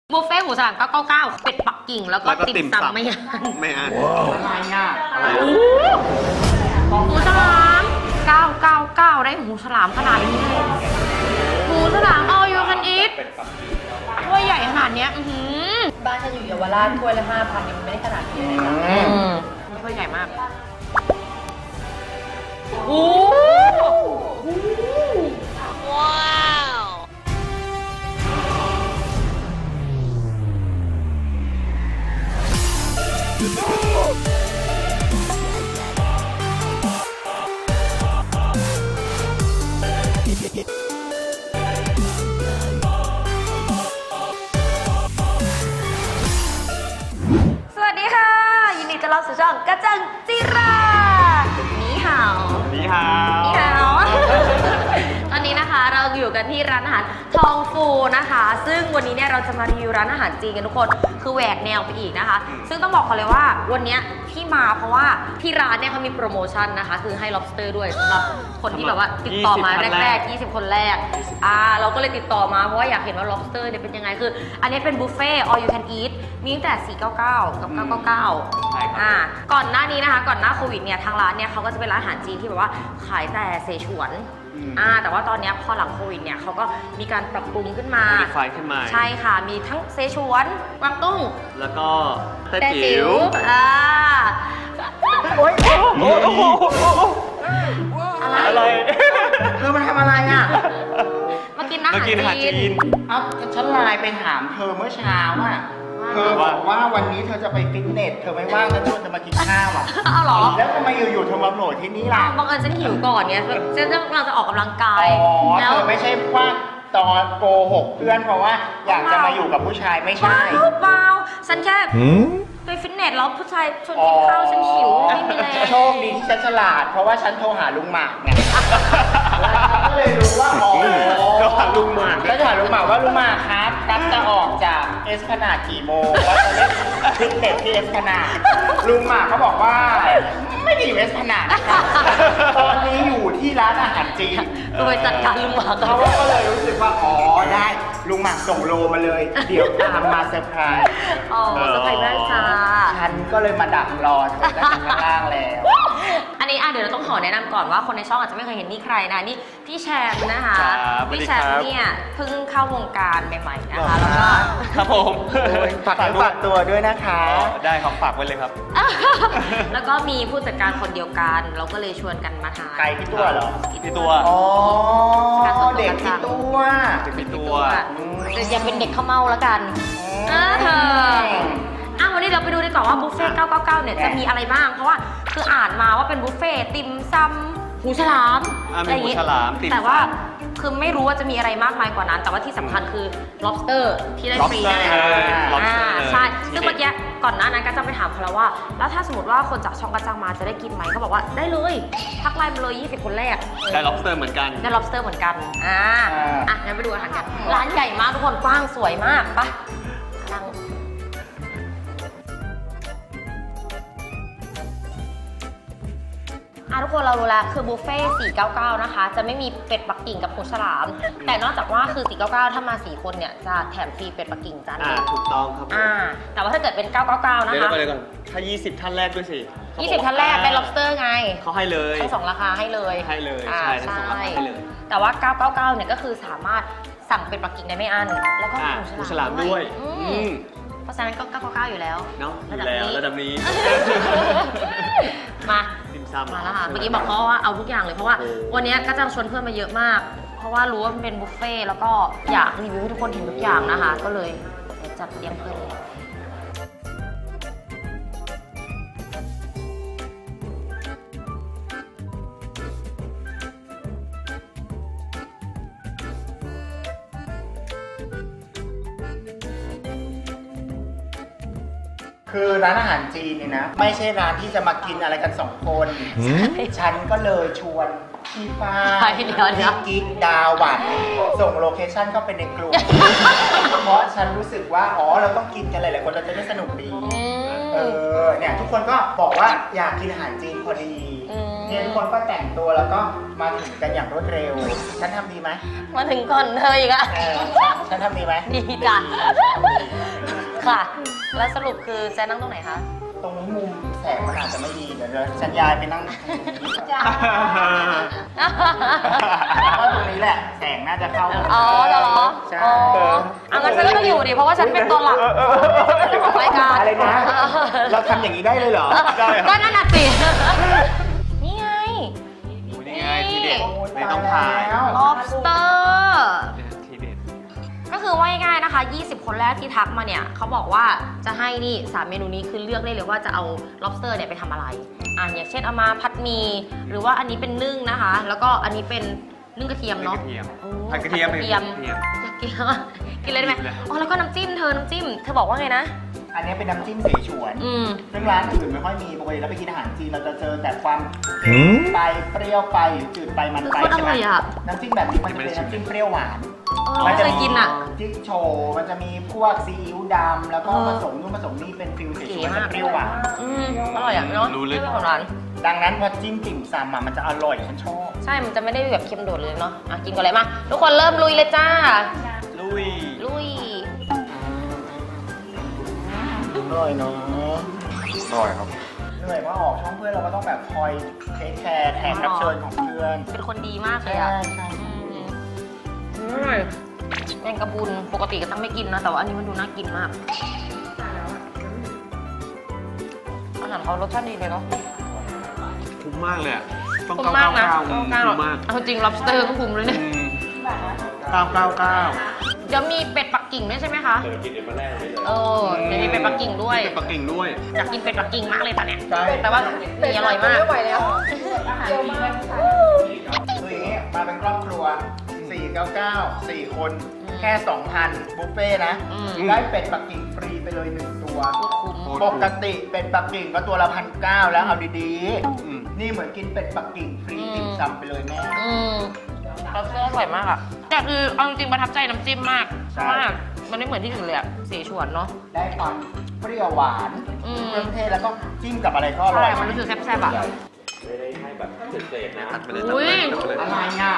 บุฟเฟ่ต์หมูสาม999เป็ดปักกิ่งแล้วก็ติ่มซำไม่อั้นอะไรอ่ะหมูฉลาม999ได้หมูฉลามขนาดนี้เลยหมูฉลาม all you can eat ถ้วยใหญ่ขนาดนี้บ้านฉันอยู่เยาวราชถ้วยละ5,000ยังไม่ได้ขนาดนี้เลยนะถ้วยใหญ่มากโอ้ว้าวสวัสดีค่ะยินดีต้อนรับสู่ช่องกระจังจิรานี่ฮาวนี่ฮาวนี่ฮาวตอนนี้นะคะเราอยู่กันที่ร้านอาหารทองฟูนะคะซึ่งวันนี้เนี่ยเราจะมารีวิวร้านอาหารจีนกันทุกคนคือแหวกแนวไปอีกนะคะซึ่งต้องบอกเขาเลยว่าวันนี้ที่มาเพราะว่าที่ร้านเนี่ยเขามีโปรโมชั่นนะคะคือให้ lobster ด้วยสำหรับคนที่แบบว่าติดต่อมาแรกๆ20 คนแรกเราก็เลยติดต่อมาเพราะว่าอยากเห็นว่า lobster เนี่ยเป็นยังไงคืออันนี้เป็นบุฟเฟ่ต์ all you can eat มีตั้งแต่499กับ999ก่อนหน้านี้นะคะก่อนหน้าโควิดเนี่ยทางร้านเนี่ยเขาก็จะเป็นร้านอาหารจีนที่แบบว่าขายแต่เสฉวนแต่ว่าตอนนี้พอหลังโควิดเนี่ยเขาก็มีการปรับปรุงขึ้นมาใช่ค่ะมีทั้งเสฉวนกวางตุ้งแล้วก็แต้จิ๋วโอ๊ยอะไรเธอมาทำอะไรอ่ะมากินอาหารจีนเอ้าฉันไลน์ไปถามเธอเมื่อเช้าอ่ะเธอบอกว่าวันนี้เธอจะไปฟิตเนสเธอไม่ว่างแล้วชวนจะมากินข้าวอ่ะเอาหรอแล้วทำไมอยู่ๆเธอมาโผล่ที่นี่ล่ะบังเอิญฉันหิวก่อนเนี่ยฉันกำลังจะออกกำลังกายแล้วเธอไม่ใช่ว่าตอนโกหกเพื่อนเพราะว่าอยากจะมาอยู่กับผู้ชายไม่ใช่เปล่าฉันแค่ไปฟิตเนสแล้วผู้ชายชวนกินข้าวฉันหิวไม่มีแรงโชคดีที่ฉันฉลาดเพราะว่าฉันโทรหาลุงหมากไงก็เลยรู้ว่าโทรหาลุงหมากแล้วถามลุงหมากว่าลุงหมากครับกั๊บจะออกจากเอสพนาดกี่โมงว่าจะเล่นฟิตเนสที่เอสพนาดลุงหมากเขาบอกว่าไม่ได้อยู่เอสพนาดตอนนี้อยู่ที่ร้านอาหารจีนโดยจัดการลุงหมากเขาก็เลยรู้สึกว่าได้ลุงหมากส่งโลมาเลยเดี๋ยวตามมาเซอร์ไพรส์เซอร์ไพรส์แม่จ้าฉันก็เลยมาดักรอเธอข้างล่างแล้วอันนี้เดี๋ยวเราต้องขอแนะนำก่อนว่าคนในช่องอาจจะไม่เคยเห็นนี่ใครนะนี่พี่แชมป์นะคะพี่แชมป์เนี่ยเพิ่งเข้าวงการใหม่ๆนะคะแล้วก็ครับผมฝากตัวด้วยนะคะได้ครับฝากไว้เลยครับแล้วก็มีผู้จัดการคนเดียวกันเราก็เลยชวนกันมาทานไก่พี่ตัวเหรอพี่ตัวเด็กพี่ตัวอย่าเป็นเด็กข้าวเมาแล้วกันวันนี้เราไปดูดีกว่าว่าบุฟเฟ่ต์999เนี่ยจะมีอะไรบ้างเพราะว่าคืออ่านมาว่าเป็นบุฟเฟ่ต์ติ่มซำหูฉลามอะไรอย่างงี้แต่ว่าคือไม่รู้ว่าจะมีอะไรมากมายกว่านั้นแต่ว่าที่สำคัญคือ lobster ที่ได้ฟรีแน่ใช่ซึ่งเมื่อกี้ก่อนหน้านั้นก็จะไปถามเขาแล้วว่าแล้วถ้าสมมติว่าคนจากช่องกระจังมาจะได้กินไหมเขาบอกว่าได้เลยทักไลน์มาเลย20 คนแรกได้ lobster เหมือนกันได้ lobster เหมือนกันงั้นไปดูอาหารกันร้านใหญ่มากทุกคนกว้างสวยมากปะทุกคนเรารู้แล้วคือบุฟเฟ่499นะคะจะไม่มีเป็ดปักกิ่งกับหูฉลามแต่นอกจากว่าคือ499ถ้ามา4คนเนี่ยจะแถมฟรีเป็ดปักกิ่งจานนึงถูกต้องครับแต่ว่าถ้าเกิดเป็น999นะคะเดี๋ยวไปเลยก่อนถ้า20ท่านแรกด้วยสิ 20ท่านแรกเป็น lobster ไงเขาให้เลยทั้ง2ราคาให้เลยใช่ทั้ง2ราคาให้เลยแต่ว่า999เนี่ยก็คือสามารถสั่งเป็ดปักกิ่งได้ไม่อั้นแล้วก็หูฉลามด้วยเพราะฉะนั้นก็999อยู่แล้วเนาะระดับนี้มาแล้วค่ะเมื่อกี้บอกเขาว่าเอาทุกอย่างเลยเพราะว่าวันนี้ก็จะชวนเพื่อนมาเยอะมากเพราะว่ารู้ว่ามันเป็นบุฟเฟ่แล้วก็อยากรีวิวให้ทุกคนเห็นทุกอย่างนะคะก็เลยจัดเตรียมเพื่อนเลยคือร้านอาหารจีนเนี่ยนะไม่ใช่ร้านที่จะมากินอะไรกัน2 คนฉันก็เลยชวนพี่ฟ้าพี่กิ๊กดาวันส่งโลเคชั่นเข้าไปในกลุ่มเพราะฉันรู้สึกว่าเราต้องกินกันหลายๆคนเราจะได้สนุกดีเนี่ยทุกคนก็บอกว่าอยากกินอาหารจีนพอดีเนี่ยทุกคนก็แต่งตัวแล้วก็มาถึงกันอย่างรวดเร็วฉันทำดีไหมมาถึงก่อนเธออีกอะฉันทำดีไหมดีจ้ะค่ะ แล้วสรุปคือจะนั่งตรงไหนคะตรงนี้มุมแสงมันอาจจะไม่ดีเดี๋ยวฉันย้ายไปนั่งเพราะตรงนี้แหละแสงน่าจะเข้าอ๋อเหรอใช่อ๋องั้นฉันก็ต้องอยู่ดิเพราะว่าฉันเป็นตัวหลักของรายการอะไรนะเราทำอย่างนี้ได้เลยเหรอได้ครับก็นั่นน่ะสินี่ไงนี่ไงทีเด็ดไม่ต้องถ่าย lobster ทีเด็ดก็คือว่าง่ายๆนะคะ 20 คนแรกที่ทักมาเนี่ยเขาบอกว่าจะให้นี่3เมนูนี้คือเลือกได้เลยว่าจะเอา lobster เนี่ยไปทำอะไรอย่างเช่นเอามาผัดหมี่หรือว่าอันนี้เป็นนึ่งนะคะ แล้วก็อันนี้เป็นนึ่งกระเทียมเนาะผัดกระเทียมผัดกระเทียมอยากกินกินเลยได้ไหมอ๋อแล้วก็น้ำจิ้มเธอบอกว่าไงนะอันนี้เป็นน้ำจิ้มเสฉวนซึ่งร้านอื่นไม่ค่อยมีปกติเราไปกินอาหารจีนเราจะเจอแต่ความเผ็ดไปเปรี้ยวไปจืดไปมันไปใช่ไหมน้ำจิ้มแบบนี้มันจะเป็นน้ำจิ้มเปรี้ยวหวานไม่เคยกินอ่ะจิ๊กโชว์มันจะมีพวกซีอิ๊วดำแล้วก็ผสมนู่นผสมนี่เป็นฟิลเสฉวนจะเปรี้ยวหวานอร่อยอ่ะเนาะรู้เลยของร้านดังนั้นพอจิ้มติ่มซำมันจะอร่อยฉันชอบใช่มันจะไม่ได้แบบเค็มโดดเลยเนาะกินกันเลยมาทุกคนเริ่มลุยเลยจ้าลุยลุยอร่อยเนาะอร่อยครับเหนื่อยเพราะออกช่องเพื่อนเราก็ต้องแบบคอยเทคแคร์แขกรับเชิญของเพื่อนเป็นคนดีมากเลยใช่อ่ะใช่แมงกะพรุนปกติก็ต้องไม่กินนะ แต่ว่าอันนี้มันดูน่ากินมากอาหารเขารสชาติดีเลยเนาะคุ้มมากเลยอ่ะต้องคุ้มมากนะคุ้มมากเอาจริง lobster ก็คุ้มเลยเนี่ย 999 เดี๋ยวมีเป็ดปักกิ่งด้วยใช่ไหมคะกินเป็ดมาแรกเลยเดี๋ยวมีเป็ดปักกิ่งด้วยเป็นปักกิ่งด้วยอยากกินเป็ดปักกิ่งมากเลยตอนเนี้ยใช่แต่ว่ามีอร่อยมากไม่ไหวแล้วคืออย่างนี้มาเป็นครอบครัว 499 4 คนแค่ 2,000 บุฟเฟ่ต์นะ ได้เป็ดปักกิ่งฟรีไปเลย 1 ตัวคุ้มปกติเป็ดปักกิ่งก็ตัวละ1,900แล้วเอาดีๆ นี่เหมือนกินเป็ดปักกิ่งฟรีติ่มซำไปเลยแม่ lobster อร่อยมากอ่ะแต่คือเอาจริงๆประทับใจน้ำจิ้มมากเพราะว่ามันไม่เหมือนที่อื่นเลยอ่ะเสฉวนเนาะได้ความเปรี้ยวหวานเครื่องเทศแล้วก็จิ้มกับอะไรก็อร่ใช่อยมันรู้สึกแซ่บๆอ่ะตัดไปเลยอุ้ยอะไรอ่ะ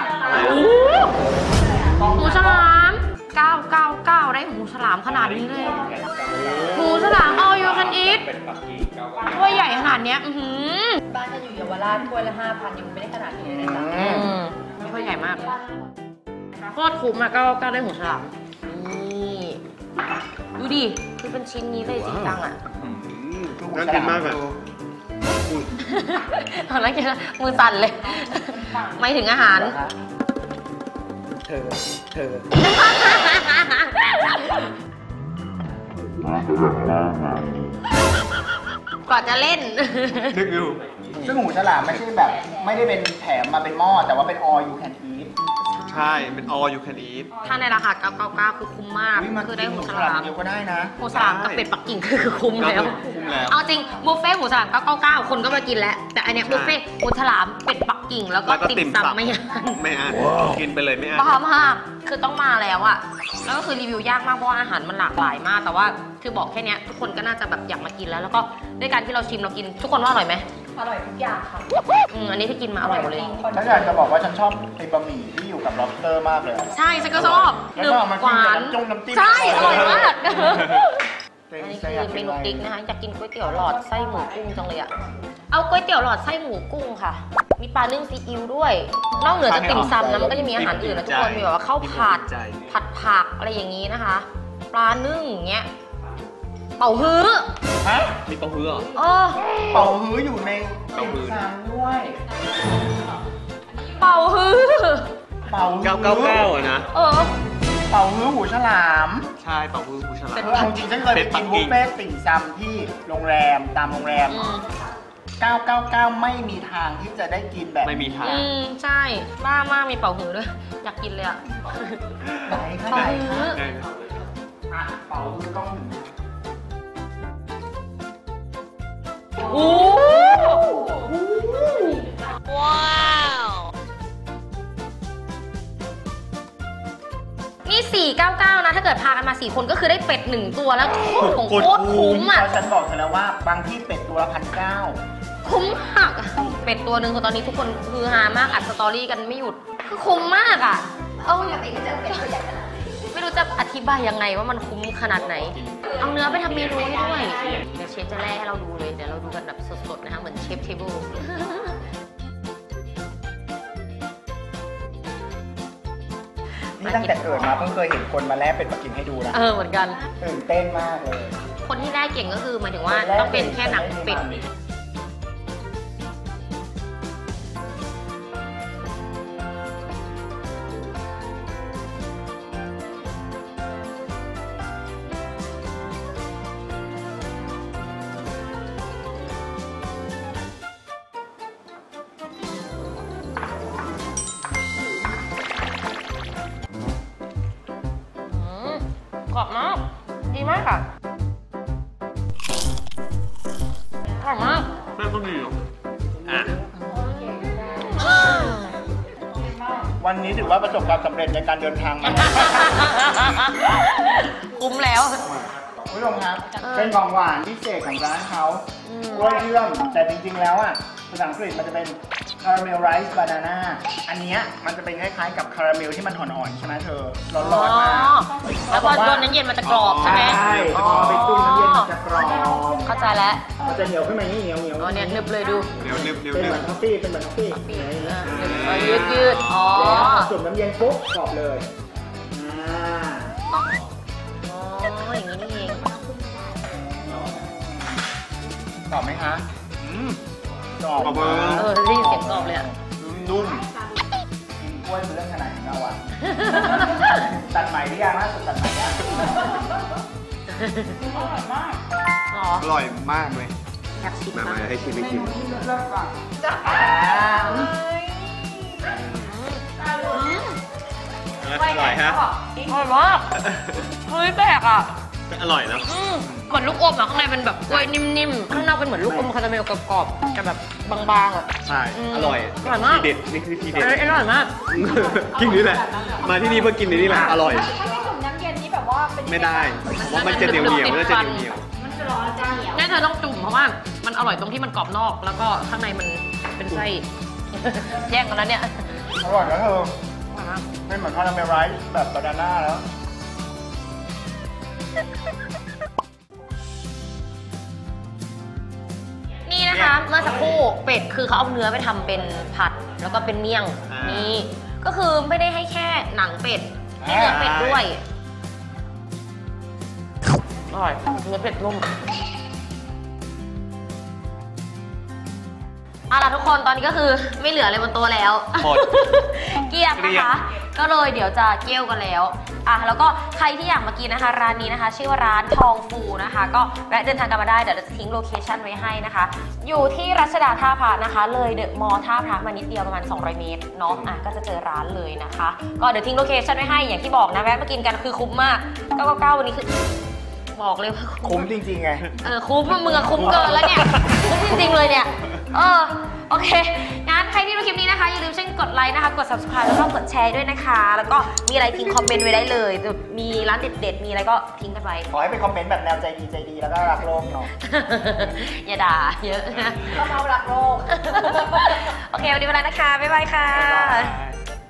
หมูฉลาม 999 ได้หมูฉลามขนาดนี้เลยหมูฉลามเอาอยู่กันอีทถ้วยใหญ่ขนาดเนี้ยบ้านฉันอยู่เยาวราชถ้วยละ 5,000ยังไม่ได้ขนาดนี้เลยนะจ๊ะถ้วยใหญ่มากโคตรคุ้มอ่ะ999ได้หมูฉลามนี่ดูดิคือเป็นชิ้นนี้เลยจริงจังอ่ะน่ากินมากอ่ะตอนนั้นกินมือสั่นเลย ไม่ถึงอาหารเธอก่อนจะเล่นนึกอยู่ซึ่งหมูฉลามไม่ใช่แบบไม่ได้เป็นแถมมาเป็นหม้อแต่ว่าเป็น all you can eat ใช่เป็น all you can eat ถ้าในราคา999คือคุ้มมาก คือได้หมูฉลามเดียวก็ได้นะหมูฉลามกับเป็ดปักกิ่งคือคุ้มแล้วคุ้มแล้วเอาจริงบุฟเฟ่ต์หมูฉลาม999คนก็มากินแล้ว แต่อันเนี้ยบุฟเฟ่ต์หมูฉลามเป็ดปักกิ่งแล้วก็แล้วก็ติ่ติ่มมซำซำไม่ยันไม่อ่านกินไปเลยไม่อ่านบ้ามากคือต้องมาแล้วอะแล้วก็คือรีวิวยากมากเพราะว่าอาหารมันหลากหลายมาก แต่ว่าคือบอกแค่เนี้ยทุกคนก็น่าจะแบบอยากมากินแล้ว แล้วก็ด้วยการที่เราชิมเรากิน ทุกคนว่าอร่อยไหมอร่อยทุกอย่างค่ะอันนี้ที่กินมาอร่อยหมดเลยฉันอยากจะบอกว่าฉันชอบไอ้บะหมี่ที่อยู่กับ lobster มากเลยอะใช่ฉันก็ชอบแล้วก็เอามากินกับน้ำจิ้มใช่อร่อยมากเต็มอันนี้ใจคืออยากเมกินนูอะไรติ๊กนะคะอยากกินก๋วยเตี๋ยวหลอดไส้หมูกุ้งจังเลยอะเอาก๋วยเตี๋ยวหลอดไส้หมูกุ้งค่ะ มีปลานึ่งซีอิ๊วด้วย นอกเหนือจากติ่มซำนะมันก็จะมีอาหารอื่นนะทุกคนมีแบบว่าข้าวผัดผัดผักอะไรอย่างนี้นะคะ ปลานึ่งอย่างเงี้ยเป่าฮื้อฮะมีเต้าหู้เหรอเป่าฮื้ออยู่ในเป่าฮื้อติ่มซำด้วยเป่าฮื้อเป่าฮื้อ 999อ่ะนะเป่าฮื้อหูฉลามใช่เป่าหู้หูฉลามเอาจริงๆฉันเคยไปกินบุฟเฟ่ต์ติ่มซำที่โรงแรมตามโรงแรม 999 ไม่มีทางที่จะได้กินแบบไม่มีทางใช่บ้ามากมีเป่าฮื้อด้วยอยากกินเลยอะไหนคะเป่าไหนฮื้อคะอ่ะเป่าฮื้อกล้องหนึ่งโอ้ว้าวนี่ 499 นะ ถ้าเกิดพากันมา 4 คนก็คือได้เป็ด 1 ตัวแล้วของโคตรคุ้มอ่ะเพราะฉันบอกเธอแล้วว่าบางที่เป็ดตัวละ1,900 คุ้มมากอะเป็ดตัวหนึ่งคือตอนนี้ทุกคนฮือฮามากอัดสตอรี่กันไม่หยุด คือคุ้มมากอ่ะไม่รู้จะอธิบายยังไงว่ามันคุ้มขนาดไหนเอาเนื้อไปทำเมนูให้ด้วยเดี๋ยวเชฟจะแล่ให้เราดูเลยเดี๋ยวเราดูกันแบบสดๆนะคะเหมือนเชฟเทเบิลนี่ตั้งแต่เกิดมาเพิ่งเคยเห็นคนมาแลกเป็ดปักกิ่งให้ดูนะเหมือนกันตื่นเต้นมากเลยคนที่ได้เก่งก็คือหมายถึงว่าต้องเป็นแค่หนังเป็ดกรอบมากดีมากค่ะกรอบมากแม่ก็ดีเหรออ่ะวันนี้ถือว่าประสบความสำเร็จในการเดินทางมาคุ้มแล้วคุณผู้ชมครับ เป็นของหวานพิเศษของร้านเขากล้วยเชื่อมแต่จริงๆแล้วอ่ะภาษาอังกฤษมันจะเป็น caramel rice banana อันเนี้ยมันจะเป็นคล้ายๆกับคาราเมลที่มันอ่อนๆใช่ไหมเธอ ร้อนๆมากแล้วพอโดนน้ำเย็นมันจะกรอบใช่ไหมใช่พอไปตุ้มน้ำเย็นมันจะกรอบเข้าใจแล้วมันจะเหนียวขึ้นมานี่เหนียวๆอ๋อเนี่ยนึบเลยดูเดี๋ยวนึบเป็นเหมือนท็อฟฟี่เป็นเหมือนท็อฟฟี่ยืดอ๋อจุ่มน้ำเย็นปุ๊บกรอบเลยอ๋อ่าออย่างนี้นี่เองกรอบไหมคะอืมกรอบกรอบมากได้ยินเสียงกรอบเลยอ่ะนุ่มกินกล้วยเป็นเรื่องขนาดของเราอ่ะ ตัดใหม่หรือยังล่าสุดตัดใหม่ยังหรออร่อยมากเลยอยากชิมมานะให้ชิมให้ชิม อร่อยฮะอร่อยมากเฮ้ยแปลกอ่ะอร่อยนะเหมือนลูกอมอ่ะข้างในเป็นแบบกล้วยนิ่มๆข้างนอกเป็นเหมือนลูกอมคาราเมลกรอบๆแต่แบบบางๆอ่ะใช่ อร่อยอร่อยมากทีเด็ด นี่คือทีเด็ดอร่อยมากกินนี่แหละ มาที่นี่เพื่อกินในนี่แหละ อร่อยถ้าไม่จุ่มน้ำเย็นนี่แบบว่าเป็นไม่ได้เพราะมันจะเหนียวเหนียวน่าจะเหนียวเหนียวมันจะร้อนจะเหนียวแน่เธอต้องจุ่มเพราะว่ามันอร่อยตรงที่มันกรอบนอก แล้วก็ข้างในมันเป็นไส้ แย่งกันแล้วเนี่ยอร่อยนะเธอเป็นเหมือนคาราเมลไรซ์แบบบานาน่าแล้วนี่นะคะเมื่อสักครู่เป็ดคือเขาเอาเนื้อไปทำเป็นผัดแล้วก็เป็นเมี่ยงนี่ก็คือไม่ได้ให้แค่หนังเป็ดให้เนื้อเป็ดด้วยอร่อยเนื้อเป็ดนุ่มเอาล่ะทุกคนตอนนี้ก็คือไม่เหลืออะไรบนโต๊ะแล้วหมดเกลี้ยงนะคะ ก็เลยเดี๋ยวจะเกี้ยวกันแล้วแล้วก็ใครที่อยากมากินนะคะร้านนี้นะคะ ชื่อว่าร้านทองฟูนะคะ ก็แวะเดินทางกันมาได้เดี๋ยวเราจะทิ้งโลเคชั่นไว้ให้นะคะ อยู่ที่รัชดาท่าพระนะคะ เลยเดอะมอลล์ท่าพระมานิดเดียวประมาณ200 เมตรเนาะก็จะเจอร้านเลยนะคะ ก็เดี๋ยวทิ้งโลเคชั่นไว้ให้อย่างที่บอกนะแวะมากินกันคือคุ้มมาก999วันนี้คือบอกเลยว่าคุ้มจริงๆไงคุ้มมึงอะคุ้มเกินแล้วเนี่ย คุ้มจริงๆเลยเนี่ยโอเค งั้นใครที่ดูคลิปนี้นะคะ อย่าลืมช่วยกดไลค์นะคะ กด subscribe แล้วก็กดแชร์ด้วยนะคะ แล้วก็มีอะไรทิ้งคอมเมนต์ไว้ได้เลย มีร้านเด็ดๆ มีอะไรก็ทิ้งกันไว้ขอให้เป็นคอมเมนต์แบบแนวใจดีแล้วก็รักโลกหน่อยอย่าด่าเยอะนะก็เมารักโลกโอเค วันนี้ไปแล้วนะคะ บ๊ายบายค่ะบ๊ายบาย